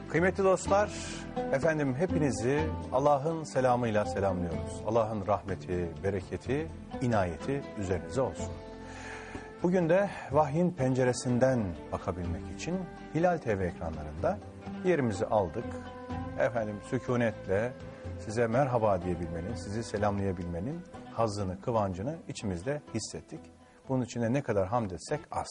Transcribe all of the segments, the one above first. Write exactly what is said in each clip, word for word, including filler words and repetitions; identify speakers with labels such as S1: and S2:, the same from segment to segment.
S1: Kıymetli dostlar, efendim hepinizi Allah'ın selamıyla selamlıyoruz. Allah'ın rahmeti, bereketi, inayeti üzerinize olsun. Bugün de vahyin penceresinden bakabilmek için Hilal T V ekranlarında yerimizi aldık. Efendim sükunetle size merhaba diyebilmenin, sizi selamlayabilmenin hazzını, kıvancını içimizde hissettik. Bunun için de ne kadar hamd etsek az.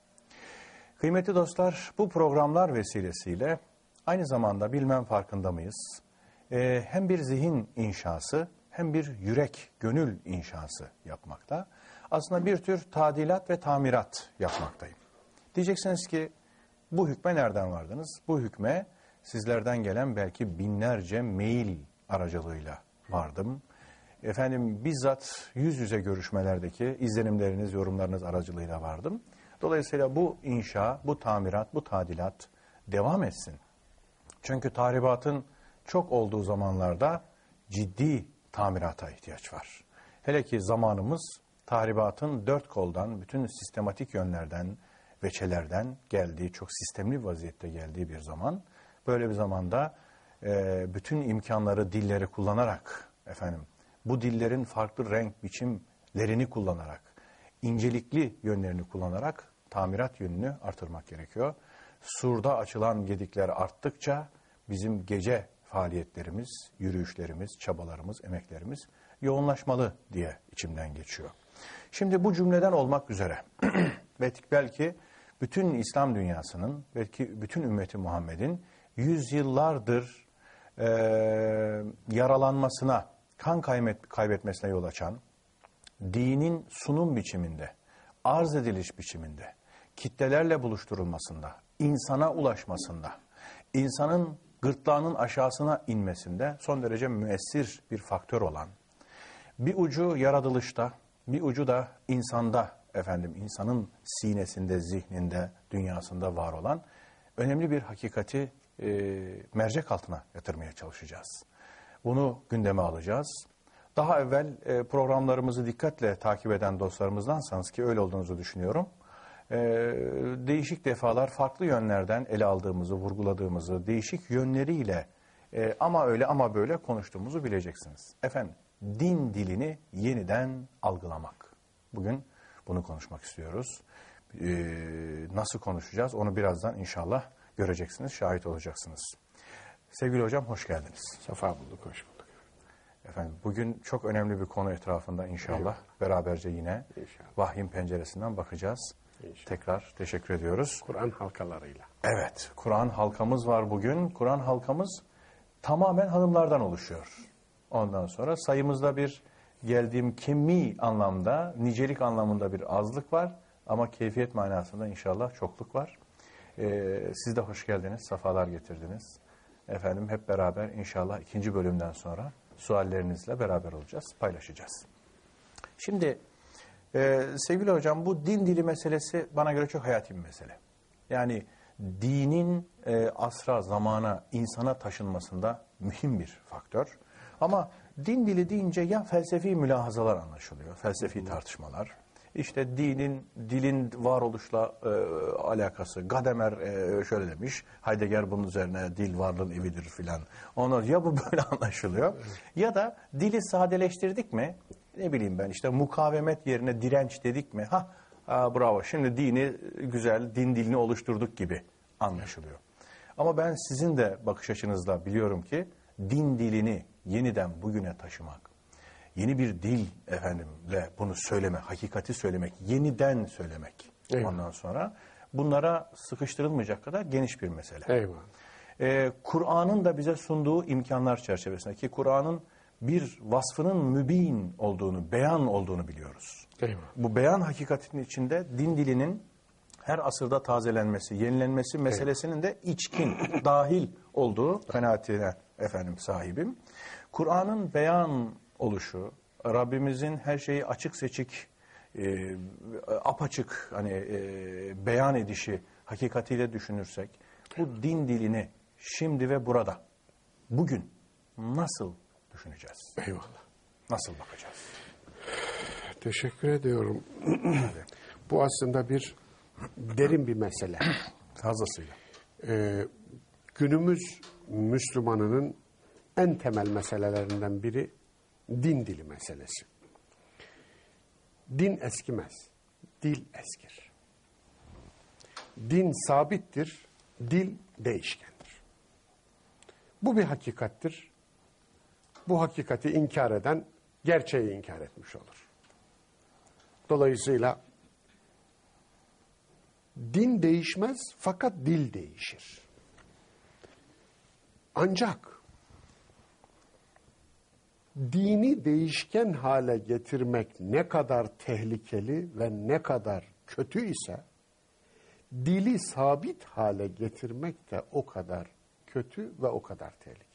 S1: Kıymetli dostlar, bu programlar vesilesiyle aynı zamanda bilmem farkında mıyız? Ee, hem bir zihin inşası hem bir yürek, gönül inşası yapmakta. Aslında bir tür tadilat ve tamirat yapmaktayım. Diyeceksiniz ki bu hükme nereden vardınız? Bu hükme sizlerden gelen belki binlerce mail aracılığıyla vardım. Efendim bizzat yüz yüze görüşmelerdeki izlenimleriniz, yorumlarınız aracılığıyla vardım. Dolayısıyla bu inşa, bu tamirat, bu tadilat devam etsin. Çünkü tahribatın çok olduğu zamanlarda ciddi tamirata ihtiyaç var. Hele ki zamanımız tahribatın dört koldan, bütün sistematik yönlerden, veçelerden geldiği, çok sistemli vaziyette geldiği bir zaman. Böyle bir zamanda e, bütün imkanları, dilleri kullanarak, efendim, bu dillerin farklı renk, biçimlerini kullanarak, incelikli yönlerini kullanarak tamirat yönünü artırmak gerekiyor. Surda açılan gedikler arttıkça bizim gece faaliyetlerimiz, yürüyüşlerimiz, çabalarımız, emeklerimiz yoğunlaşmalı diye içimden geçiyor. Şimdi bu cümleden olmak üzere ve belki bütün İslam dünyasının, belki bütün ümmeti Muhammed'in yüzyıllardır e, yaralanmasına, kan kaybet, kaybetmesine yol açan, dinin sunum biçiminde, arz ediliş biçiminde, kitlelerle buluşturulmasında, insana ulaşmasında, insanın gırtlağının aşağısına inmesinde son derece müessir bir faktör olan, bir ucu yaratılışta, bir ucu da insanda, efendim insanın sinesinde, zihninde, dünyasında var olan önemli bir hakikati e, mercek altına yatırmaya çalışacağız. Bunu gündeme alacağız. Daha evvel e, programlarımızı dikkatle takip eden dostlarımızdansanız ki öyle olduğunuzu düşünüyorum. E, değişik defalar farklı yönlerden ele aldığımızı, vurguladığımızı, değişik yönleriyle e, ama öyle ama böyle konuştuğumuzu bileceksiniz. Efendim, din dilini yeniden algılamak. Bugün bunu konuşmak istiyoruz. E, nasıl konuşacağız onu birazdan inşallah göreceksiniz, şahit olacaksınız. Sevgili hocam hoş geldiniz.
S2: Safa bulduk, hoş bulduk.
S1: Efendim bugün çok önemli bir konu etrafında inşallah evet. beraberce yine inşallah. Vahyin penceresinden bakacağız. İnşallah. Tekrar teşekkür ediyoruz.
S2: Kur'an halkalarıyla.
S1: Evet, Kur'an halkamız var bugün. Kur'an halkamız tamamen hanımlardan oluşuyor. Ondan sonra sayımızda bir geldiğim kemi anlamda, nicelik anlamında bir azlık var. Ama keyfiyet manasında inşallah çokluk var. Ee, siz de hoş geldiniz, safalar getirdiniz. Efendim hep beraber inşallah ikinci bölümden sonra suallerinizle beraber olacağız, paylaşacağız. Şimdi e, sevgili hocam bu din dili meselesi bana göre çok hayati bir mesele. Yani dinin e, asra, zamana, insana taşınmasında mühim bir faktör. Ama din dili deyince ya felsefi mülahazalar anlaşılıyor, felsefi tartışmalar. İşte dinin, dilin varoluşla e, alakası. Gadamer e, şöyle demiş, Heidegger bunun üzerine dil varlığın evidir filan. Onlar ya bu böyle anlaşılıyor ya da dili sadeleştirdik mi? Ne bileyim ben işte mukavemet yerine direnç dedik mi? Ha, ha bravo şimdi dini güzel, din dilini oluşturduk gibi anlaşılıyor. Ama ben sizin de bakış açınızla biliyorum ki din dilini yeniden bugüne taşımak, yeni bir dil efendimle bunu söyleme, hakikati söylemek, yeniden söylemek. Eyvallah. Ondan sonra bunlara sıkıştırılmayacak kadar geniş bir mesele.
S2: Eyvallah.
S1: Ee, Kur'an'ın da bize sunduğu imkanlar çerçevesinde ki Kur'an'ın bir vasfının mübin olduğunu, beyan olduğunu biliyoruz.
S2: Eyvallah. Bu
S1: beyan hakikatinin içinde din dilinin her asırda tazelenmesi, yenilenmesi meselesinin Eyvallah. de içkin, dahil olduğu kanaatine efendim sahibim. Kur'an'ın beyan oluşu, Rabbimizin her şeyi açık seçik, e, apaçık hani e, beyan edişi hakikatiyle düşünürsek, bu din dilini şimdi ve burada, bugün nasıl düşüneceğiz?
S2: Eyvallah.
S1: Nasıl bakacağız?
S2: Teşekkür ediyorum. Bu aslında bir derin bir mesele.
S1: Fazlasıyla.
S2: Ee, Günümüz Müslümanının en temel meselelerinden biri din dili meselesi. Din eskimez, dil eskir. Din sabittir, dil değişkendir. Bu bir hakikattir. Bu hakikati inkar eden gerçeği inkar etmiş olur. Dolayısıyla din değişmez fakat dil değişir. Ancak dini değişken hale getirmek ne kadar tehlikeli ve ne kadar kötü ise dili sabit hale getirmek de o kadar kötü ve o kadar tehlikelidir.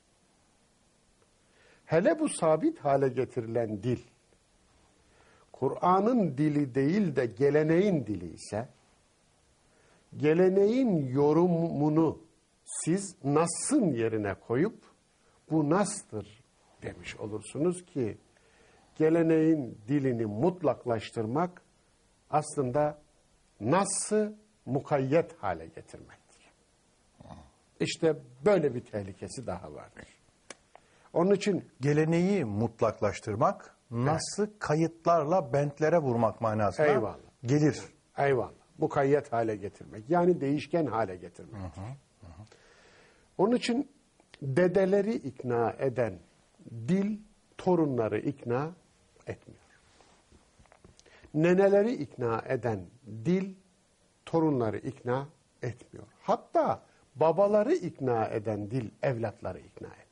S2: Hele bu sabit hale getirilen dil, Kur'an'ın dili değil de geleneğin dili ise, geleneğin yorumunu siz Nas'ın yerine koyup, bu Nas'tır demiş olursunuz ki, geleneğin dilini mutlaklaştırmak, aslında Nas'ı mukayyet hale getirmektir. İşte böyle bir tehlikesi daha vardır. Onun için
S1: Geleneği mutlaklaştırmak, Nas'ı evet. kayıtlarla bentlere vurmak manasına
S2: Eyvallah.
S1: gelir.
S2: Eyvallah. Mukayyet hale getirmek. Yani değişken hale getirmek. Hı hı, hı. Onun için dedeleri ikna eden dil torunları ikna etmiyor. Neneleri ikna eden dil torunları ikna etmiyor. Hatta babaları ikna eden dil evlatları ikna etmiyor.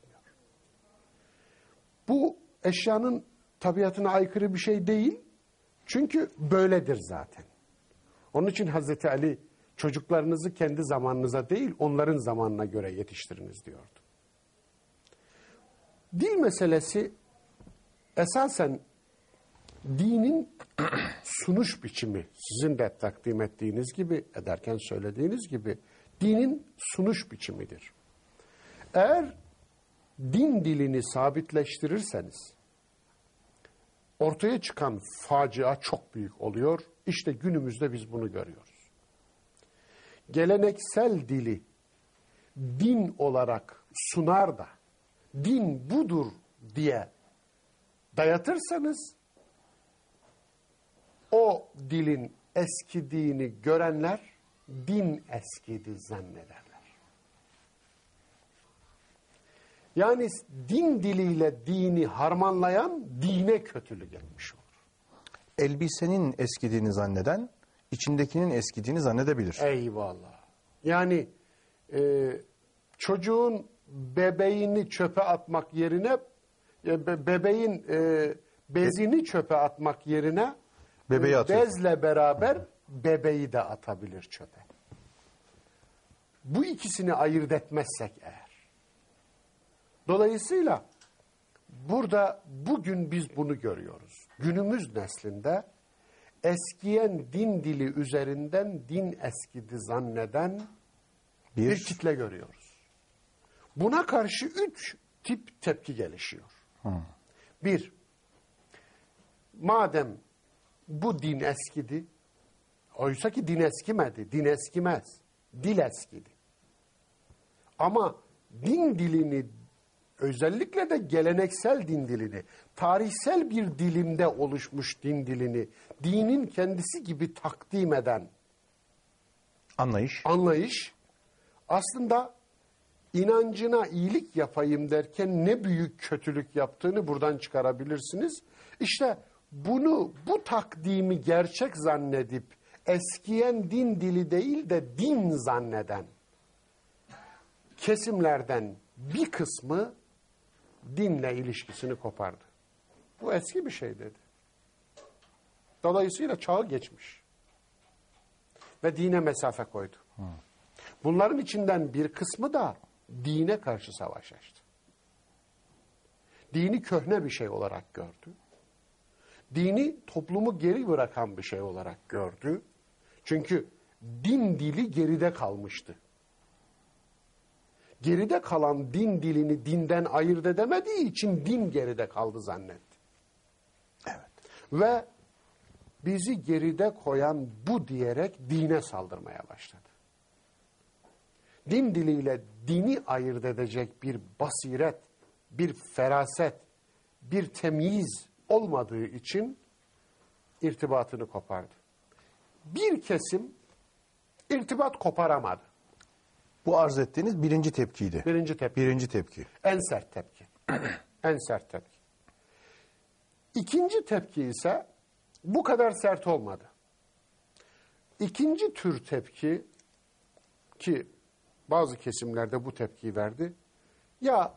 S2: Bu eşyanın tabiatına aykırı bir şey değil. Çünkü böyledir zaten. Onun için Hazreti Ali çocuklarınızı kendi zamanınıza değil onların zamanına göre yetiştiriniz diyordu. Dil meselesi esasen dinin sunuş biçimi, sizin de takdim ettiğiniz gibi, ederken söylediğiniz gibi dinin sunuş biçimidir. Eğer din dilini sabitleştirirseniz ortaya çıkan facia çok büyük oluyor. İşte günümüzde biz bunu görüyoruz. Geleneksel dili din olarak sunar da din budur diye dayatırsanız o dilin eskidiğini görenler din eskidi zannederler. Yani din diliyle dini harmanlayan dine kötülük etmiş olur.
S1: Elbisenin eskidiğini zanneden içindekinin eskidiğini zannedebilir.
S2: Eyvallah. Yani e, çocuğun bebeğini çöpe atmak yerine e, be, bebeğin e, bezini çöpe atmak yerine
S1: bebeği
S2: e,
S1: atıyor.
S2: bezle beraber bebeği de atabilir çöpe. Bu ikisini ayırt etmezsek eğer. Dolayısıyla burada bugün biz bunu görüyoruz. Günümüz neslinde eskiyen din dili üzerinden din eskidi zanneden bir, bir kitle görüyoruz. Buna karşı üç tip tepki gelişiyor. Hı. Bir, madem bu din eskidi, oysa ki din eskimedi, din eskimez, dil eskidi. Ama din dilini, özellikle de geleneksel din dilini, tarihsel bir dilimde oluşmuş din dilini, dinin kendisi gibi takdim eden
S1: anlayış,
S2: anlayış aslında inancına iyilik yapayım derken ne büyük kötülük yaptığını buradan çıkarabilirsiniz. İşte bunu, bu takdimi gerçek zannedip eskiyen din dili değil de din zanneden kesimlerden bir kısmı dinle ilişkisini kopardı. Bu eski bir şey dedi. Dolayısıyla çağı geçmiş. Ve dine mesafe koydu. Hı. Bunların içinden bir kısmı da dine karşı savaş açtı. Dini köhne bir şey olarak gördü. Dini toplumu geri bırakan bir şey olarak gördü. Çünkü din dili geride kalmıştı. Geride kalan din dilini dinden ayırt edemediği için din geride kaldı zannetti.
S1: Evet.
S2: Ve bizi geride koyan bu diyerek dine saldırmaya başladı. Din diliyle dini ayırt edecek bir basiret, bir feraset, bir temyiz olmadığı için irtibatını kopardı. Bir kesim irtibat koparamadı.
S1: Bu arz ettiğiniz birinci tepkiydi.
S2: Birinci tepki.
S1: Birinci tepki.
S2: En sert tepki. En sert tepki. İkinci tepki ise bu kadar sert olmadı. İkinci tür tepki, ki bazı kesimlerde bu tepkiyi verdi. Ya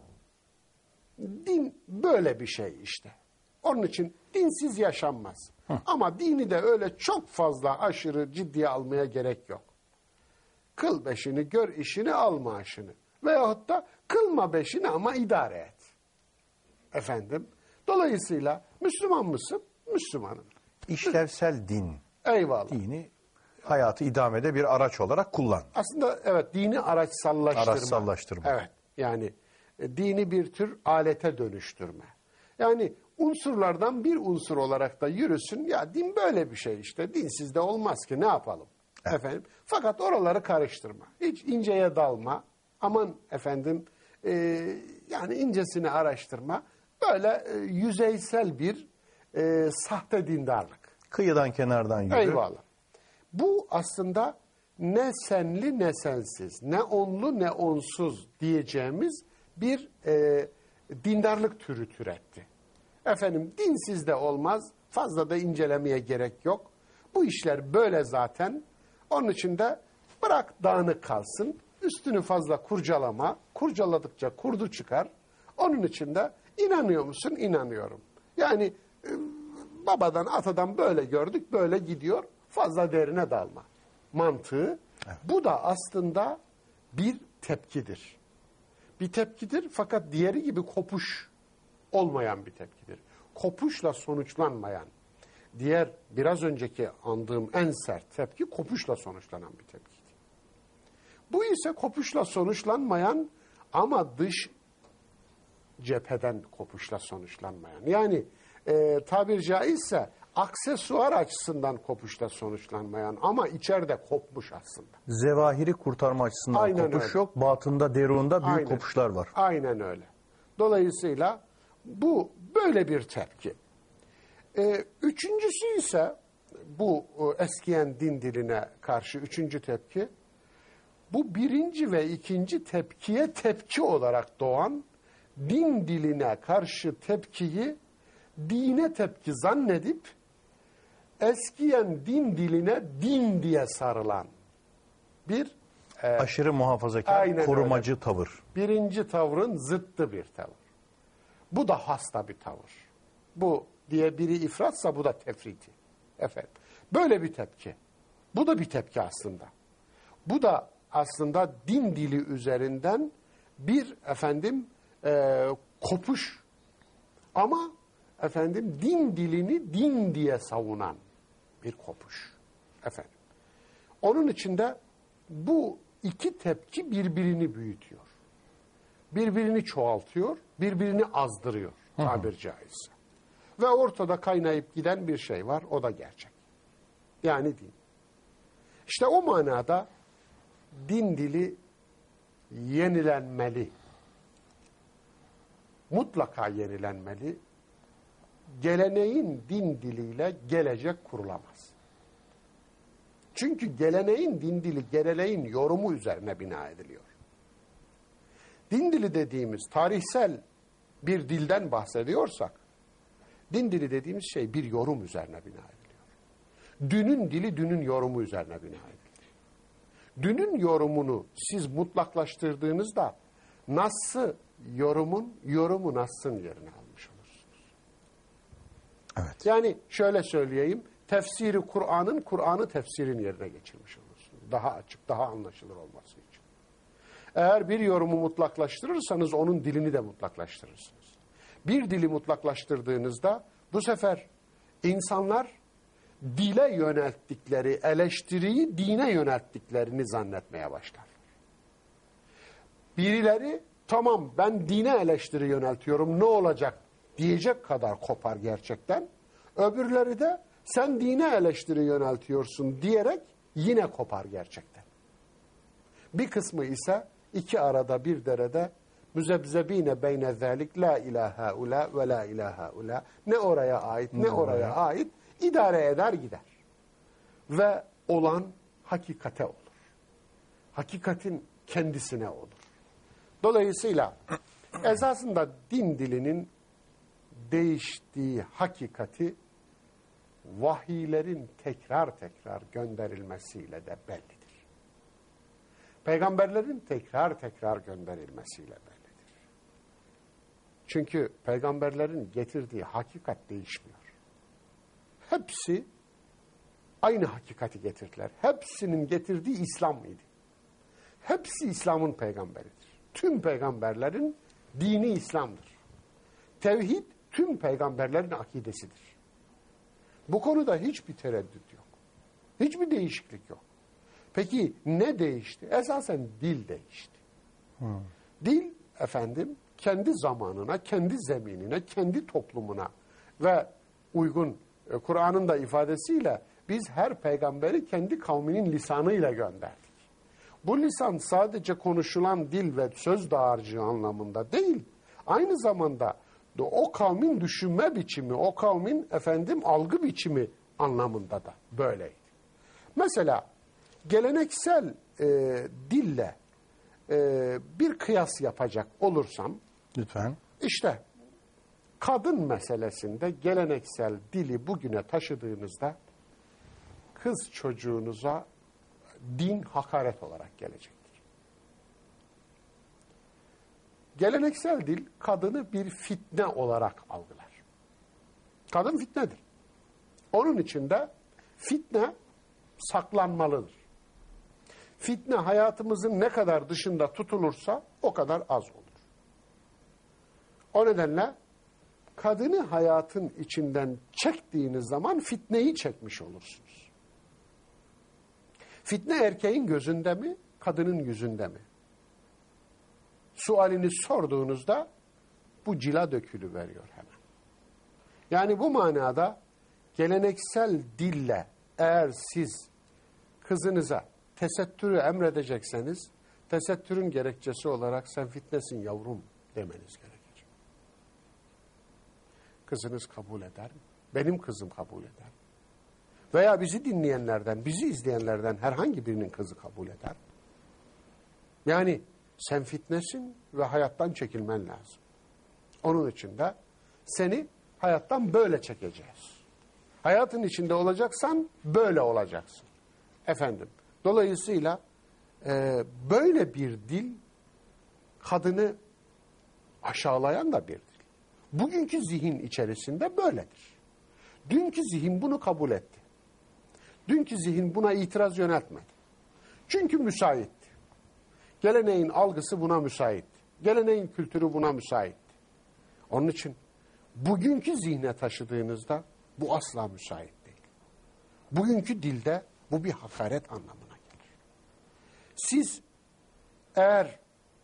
S2: din böyle bir şey işte. Onun için dinsiz yaşanmaz. Hı. Ama dini de öyle çok fazla aşırı ciddiye almaya gerek yok. Kıl beşini, gör işini, al maaşını. Veyahut da kılma beşini ama idare et. Efendim, dolayısıyla Müslüman mısın? Müslümanım.
S1: İşlevsel din.
S2: Eyvallah.
S1: Dini hayatı idamede bir araç olarak kullan.
S2: Aslında evet, dini araçsallaştırma.
S1: Araçsallaştırma.
S2: Evet, yani e, dini bir tür alete dönüştürme. Yani unsurlardan bir unsur olarak da yürüsün. Ya din böyle bir şey işte. Dinsiz de olmaz ki, ne yapalım? Evet. Efendim. Fakat oraları karıştırma. Hiç inceye dalma. Aman efendim e, yani incesini araştırma. Böyle e, yüzeysel bir e, sahte dindarlık.
S1: Kıyıdan kenardan yürü.
S2: Eyvallah. Bu aslında ne senli ne sensiz, ne onlu ne onsuz diyeceğimiz bir e, dindarlık türü türetti. Efendim dinsiz de olmaz, fazla da incelemeye gerek yok. Bu işler böyle zaten. Onun için de bırak dağınık kalsın, üstünü fazla kurcalama, kurcaladıkça kurdu çıkar. Onun için de inanıyor musun? İnanıyorum. Yani e, babadan atadan böyle gördük, böyle gidiyor. Fazla derine dalma mantığı. Evet. Bu da aslında bir tepkidir. Bir tepkidir fakat diğeri gibi kopuş olmayan bir tepkidir. Kopuşla sonuçlanmayan, diğer biraz önceki andığım en sert tepki kopuşla sonuçlanan bir tepkiydi. Bu ise kopuşla sonuçlanmayan ama dış cepheden kopuşla sonuçlanmayan. Yani e, tabir caizse aksesuar açısından kopuşla sonuçlanmayan ama içeride kopmuş aslında.
S1: Zevahiri kurtarma açısından
S2: aynen
S1: kopuş
S2: öyle.
S1: yok. Batında, derunda büyük
S2: aynen.
S1: kopuşlar var.
S2: Aynen öyle. Dolayısıyla bu böyle bir tepki. Ee, üçüncüsü ise bu eskiyen din diline karşı üçüncü tepki. Bu birinci ve ikinci tepkiye tepki olarak doğan din diline karşı tepkiyi dine tepki zannedip eskiyen din diline din diye sarılan bir e,
S1: aşırı muhafazakar, korumacı öyle. Tavır.
S2: Birinci tavrın zıttı bir tavır. Bu da hasta bir tavır. Bu diye biri ifratsa bu da tefriti. Efendim. Böyle bir tepki. Bu da bir tepki aslında. Bu da aslında din dili üzerinden bir efendim e, kopuş ama efendim din dilini din diye savunan bir kopuş. Efendim. Onun içinde bu iki tepki birbirini büyütüyor. Birbirini çoğaltıyor, birbirini azdırıyor tabir caizse. Ve ortada kaynayıp giden bir şey var, o da gerçek. Yani din. İşte o manada din dili yenilenmeli. Mutlaka yenilenmeli. Geleneğin din diliyle gelecek kurulamaz. Çünkü geleneğin din dili, geleneğin yorumu üzerine bina ediliyor. Din dili dediğimiz tarihsel bir dilden bahsediyorsak, din dili dediğimiz şey bir yorum üzerine bina ediliyor. Dünün dili, dünün yorumu üzerine bina ediliyor. Dünün yorumunu siz mutlaklaştırdığınızda, Nas'ı yorumun, yorumu Nas'ın yerine almış olursunuz.
S1: Evet.
S2: Yani şöyle söyleyeyim, tefsiri Kur'an'ın, Kur'an'ı tefsirin yerine geçirmiş olursunuz. Daha açık, daha anlaşılır olması için. Eğer bir yorumu mutlaklaştırırsanız onun dilini de mutlaklaştırırsınız. Bir dili mutlaklaştırdığınızda bu sefer insanlar dile yönelttikleri eleştiriyi dine yönelttiklerini zannetmeye başlar. Birileri tamam ben dine eleştiri yöneltiyorum ne olacak diyecek kadar kopar gerçekten. Öbürleri de sen dine eleştiri yöneltiyorsun diyerek yine kopar gerçekten. Bir kısmı ise iki arada bir derede müzebzebine beyne zalik la ilahe ula ve la ilahe ula, ne oraya ait ne oraya ait idare eder gider. Ve olan hakikate olur. Hakikatin kendisine olur. Dolayısıyla esasında din dilinin değiştiği hakikati vahiylerin tekrar tekrar gönderilmesiyle de bellidir. Peygamberlerin tekrar tekrar gönderilmesiyle bellidir. Çünkü peygamberlerin getirdiği hakikat değişmiyor. Hepsi aynı hakikati getirdiler. Hepsinin getirdiği İslam idi. Hepsi İslam'ın peygamberidir. Tüm peygamberlerin dini İslam'dır. Tevhid tüm peygamberlerin akidesidir. Bu konuda hiçbir tereddüt yok. Hiçbir değişiklik yok. Peki ne değişti? Esasen dil değişti. Hmm. Dil efendim kendi zamanına, kendi zeminine, kendi toplumuna ve uygun e, Kur'an'ın da ifadesiyle biz her peygamberi kendi kavminin lisanıyla gönderdik. Bu lisan sadece konuşulan dil ve söz dağarcığı anlamında değil, aynı zamanda o kavmin düşünme biçimi, o kavmin efendim algı biçimi anlamında da böyleydi. Mesela geleneksel e, dille e, bir kıyas yapacak olursam,
S1: lütfen.
S2: İşte kadın meselesinde geleneksel dili bugüne taşıdığınızda kız çocuğunuza din hakaret olarak gelecektir. Geleneksel dil kadını bir fitne olarak algılar. Kadın fitnedir. Onun içinde fitne saklanmalıdır. Fitne hayatımızın ne kadar dışında tutulursa o kadar az olur. O nedenle kadını hayatın içinden çektiğiniz zaman fitneyi çekmiş olursunuz. Fitne erkeğin gözünde mi, kadının yüzünde mi? Sualini sorduğunuzda bu cila dökülüveriyor hemen. Yani bu manada geleneksel dille eğer siz kızınıza tesettürü emredecekseniz, tesettürün gerekçesi olarak sen fitnesin yavrum demeniz gerekir. Kızınız kabul eder mi? Benim kızım kabul eder mi? Veya bizi dinleyenlerden, bizi izleyenlerden herhangi birinin kızı kabul eder mi? Yani sen fitnesin ve hayattan çekilmen lazım. Onun için de seni hayattan böyle çekeceğiz. Hayatın içinde olacaksan böyle olacaksın. Efendim, dolayısıyla e, böyle bir dil kadını aşağılayan da bir dil. Bugünkü zihin içerisinde böyledir. Dünkü zihin bunu kabul etti. Dünkü zihin buna itiraz yöneltmedi. Çünkü müsaitti. Geleneğin algısı buna müsaitti. Geleneğin kültürü buna müsaitti. Onun için bugünkü zihne taşıdığınızda bu asla müsait değil. Bugünkü dilde bu bir hakaret anlamına gelir. Siz eğer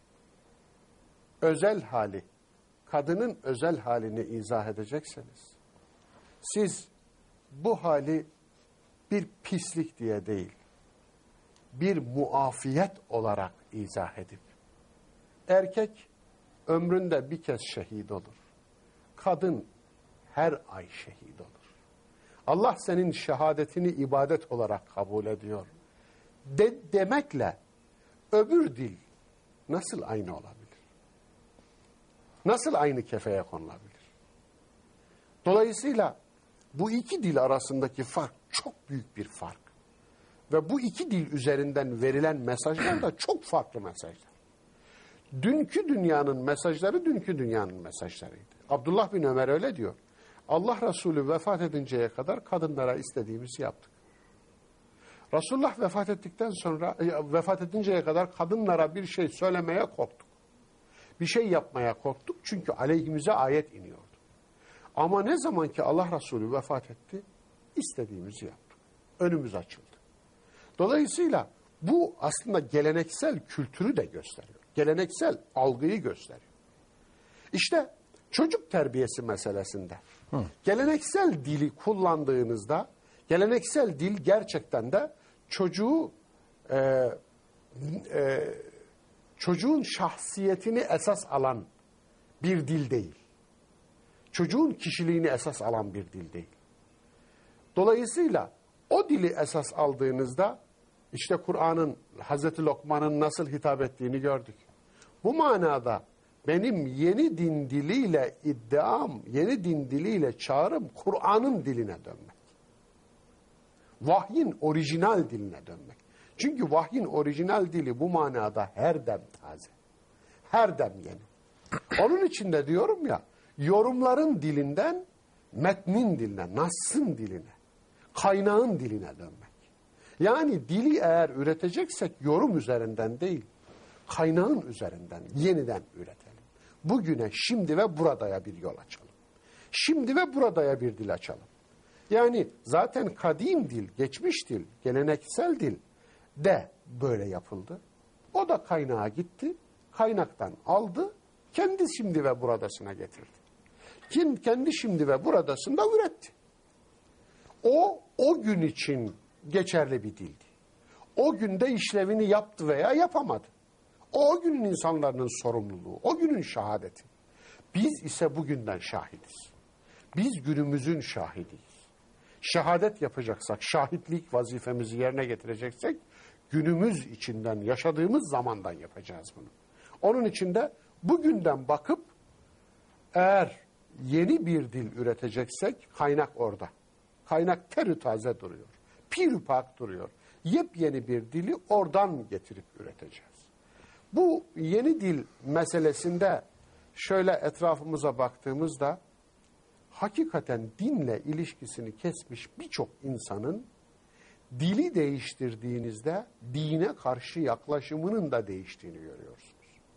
S2: özel hali, kadının özel halini izah edecekseniz, siz bu hali bir pislik diye değil, bir muafiyet olarak izah edip, erkek ömründe bir kez şehit olur. Kadın her ay şehit olur. Allah senin şehadetini ibadet olarak kabul ediyor. De demekle öbür dil nasıl aynı olabilir? Nasıl aynı kefeye konulabilir? Dolayısıyla bu iki dil arasındaki fark çok büyük bir fark. Ve bu iki dil üzerinden verilen mesajlar da çok farklı mesajlar. Dünkü dünyanın mesajları dünkü dünyanın mesajlarıydı. Abdullah bin Ömer öyle diyor. Allah Resulü vefat edinceye kadar kadınlara istediğimizi yaptık. Resulullah vefat ettikten sonra, vefat edinceye kadar kadınlara bir şey söylemeye korktuk. Bir şey yapmaya korktuk çünkü aleyhimize ayet iniyordu. Ama ne zaman ki Allah Resulü vefat etti, istediğimizi yaptık. Önümüz açıldı. Dolayısıyla bu aslında geleneksel kültürü de gösteriyor. Geleneksel algıyı gösteriyor. İşte çocuk terbiyesi meselesinde Hı. geleneksel dili kullandığınızda, geleneksel dil gerçekten de çocuğu e, e, çocuğun şahsiyetini esas alan bir dil değil. Çocuğun kişiliğini esas alan bir dil değil. Dolayısıyla o dili esas aldığınızda işte Kur'an'ın Hazreti Lokman'ın nasıl hitap ettiğini gördük. Bu manada benim yeni din diliyle iddiam, yeni din diliyle çağrım Kur'an'ın diline dönmek. Vahyin orijinal diline dönmek. Çünkü vahyin orijinal dili bu manada her dem taze. Her dem yeni. Onun için de diyorum ya, yorumların dilinden metnin diline, nassın diline, kaynağın diline dönmek. Yani dili eğer üreteceksek yorum üzerinden değil, kaynağın üzerinden yeniden üretelim. Bugüne, şimdi ve buradaya bir yol açalım. Şimdi ve buradaya bir dil açalım. Yani zaten kadim dil, geçmiş dil, geleneksel dil de böyle yapıldı. O da kaynağa gitti, kaynaktan aldı, kendi şimdi ve buradasına getirdi. Kim kendi şimdi ve buradasında üretti. O, o gün için geçerli bir dildi. O günde işlevini yaptı veya yapamadı. O, o günün insanların sorumluluğu, o günün şehadeti. Biz ise bugünden şahidiz. Biz günümüzün şahidiyiz. Şehadet yapacaksak, şahitlik vazifemizi yerine getireceksek, günümüz içinden, yaşadığımız zamandan yapacağız bunu. Onun için de bugünden bakıp, eğer yeni bir dil üreteceksek, kaynak orada. Kaynak terü taze duruyor. Pirü pak duruyor. Yepyeni bir dili oradan getirip üreteceğiz. Bu yeni dil meselesinde şöyle etrafımıza baktığımızda, hakikaten dinle ilişkisini kesmiş birçok insanın dili değiştirdiğinizde dine karşı yaklaşımının da değiştiğini görüyorsunuz.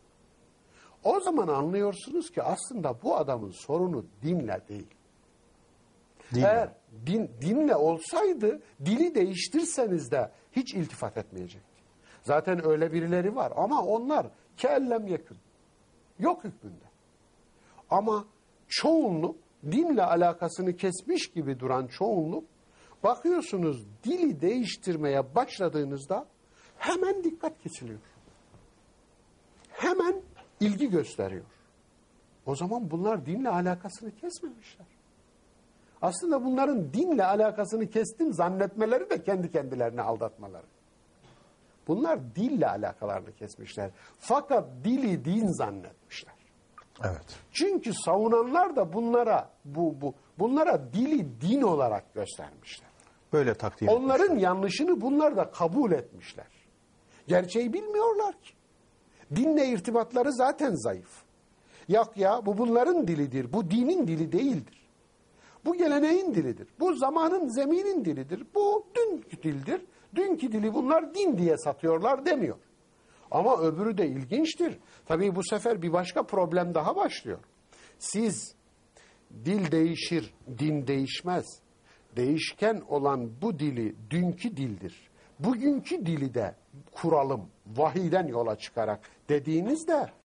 S2: O zaman anlıyorsunuz ki aslında bu adamın sorunu dinle değil. Dinle. Eğer din, dinle olsaydı dili değiştirseniz de hiç iltifat etmeyecekti. Zaten öyle birileri var ama onlar kellem yekün. Yok hükmünde. Ama çoğunluk, dinle alakasını kesmiş gibi duran çoğunluk, bakıyorsunuz dili değiştirmeye başladığınızda hemen dikkat kesiliyor. Hemen ilgi gösteriyor. O zaman bunlar dinle alakasını kesmemişler. Aslında bunların dinle alakasını kestim zannetmeleri de kendi kendilerine aldatmaları. Bunlar dille alakalarını kesmişler. Fakat dili din zannetmişler.
S1: Evet.
S2: Çünkü savunanlar da bunlara bu bu bunlara dili din olarak göstermişler.
S1: Böyle takdim
S2: Onların
S1: etmişler.
S2: yanlışını bunlar da kabul etmişler. Gerçeği bilmiyorlar ki. Dinle irtibatları zaten zayıf. Yok ya bu bunların dilidir. Bu dinin dili değildir. Bu geleneğin dilidir. Bu zamanın, zeminin dilidir. Bu dünkü dildir. Dünkü dili bunlar din diye satıyorlar demiyor. Ama öbürü de ilginçtir. Tabii bu sefer bir başka problem daha başlıyor. Siz dil değişir, din değişmez. Değişken olan bu dili dünkü dildir. Bugünkü dili de kuralım, vahiyden yola çıkarak dediğinizde